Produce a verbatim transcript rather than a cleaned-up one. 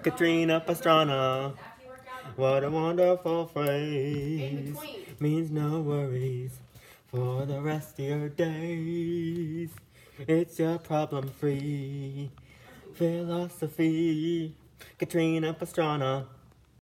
Katrina Pastrana. What a wonderful phrase. Means no worries for the rest of your days. It's your problem-free philosophy. Katrina Pastrana.